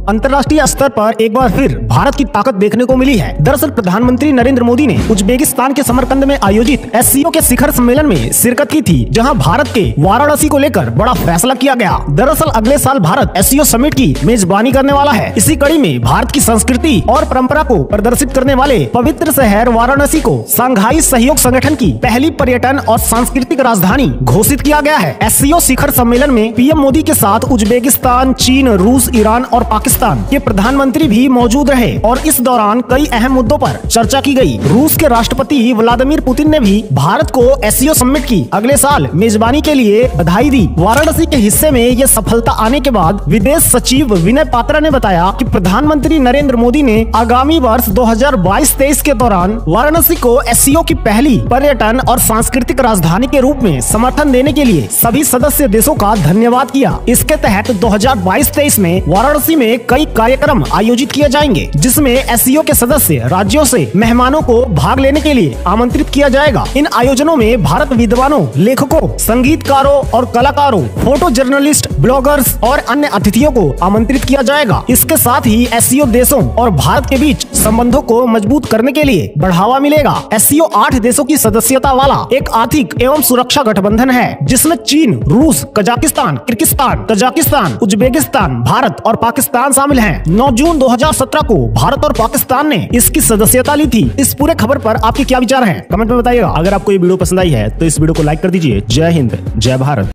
अंतर्राष्ट्रीय स्तर पर एक बार फिर भारत की ताकत देखने को मिली है। दरअसल प्रधानमंत्री नरेंद्र मोदी ने उज्बेकिस्तान के समरकंद में आयोजित एससीओ के शिखर सम्मेलन में शिरकत की थी, जहां भारत के वाराणसी को लेकर बड़ा फैसला किया गया। दरअसल अगले साल भारत एससीओ समिट की मेजबानी करने वाला है। इसी कड़ी में भारत की संस्कृति और परंपरा को प्रदर्शित करने वाले पवित्र शहर वाराणसी को शंघाई सहयोग संगठन की पहली पर्यटन और सांस्कृतिक राजधानी घोषित किया गया है। एससीओ शिखर सम्मेलन में पीएम मोदी के साथ उज्बेकिस्तान, चीन, रूस, ईरान और पाकिस्तान के प्रधानमंत्री भी मौजूद रहे और इस दौरान कई अहम मुद्दों पर चर्चा की गई। रूस के राष्ट्रपति व्लादिमीर पुतिन ने भी भारत को एससीओ समिट की अगले साल मेजबानी के लिए बधाई दी। वाराणसी के हिस्से में ये सफलता आने के बाद विदेश सचिव विनय पात्रा ने बताया कि प्रधानमंत्री नरेंद्र मोदी ने आगामी वर्ष 2022-23 के दौरान वाराणसी को एससीओ की पहली पर्यटन और सांस्कृतिक राजधानी के रूप में समर्थन देने के लिए सभी सदस्य देशों का धन्यवाद किया। इसके तहत 2022-23 में वाराणसी में कई कार्यक्रम आयोजित किए जाएंगे, जिसमें एससीओ के सदस्य राज्यों से मेहमानों को भाग लेने के लिए आमंत्रित किया जाएगा। इन आयोजनों में भारत विद्वानों, लेखकों, संगीतकारों और कलाकारों, फोटो जर्नलिस्ट, ब्लॉगर्स और अन्य अतिथियों को आमंत्रित किया जाएगा। इसके साथ ही एससीओ देशों और भारत के बीच संबंधों को मजबूत करने के लिए बढ़ावा मिलेगा। एससीओ 8 देशों की सदस्यता वाला एक आर्थिक एवं सुरक्षा गठबंधन है, जिसमें चीन, रूस, Kazakhstan, Kyrgyzstan, Tajikistan, Uzbekistan, Bharat और पाकिस्तान शामिल हैं। 9 जून 2017 को भारत और पाकिस्तान ने इसकी सदस्यता ली थी। इस पूरे खबर पर आपके क्या विचार हैं? कमेंट में बताइएगा। अगर आपको ये वीडियो पसंद आई है तो इस वीडियो को लाइक कर दीजिए। जय हिंद, जय भारत।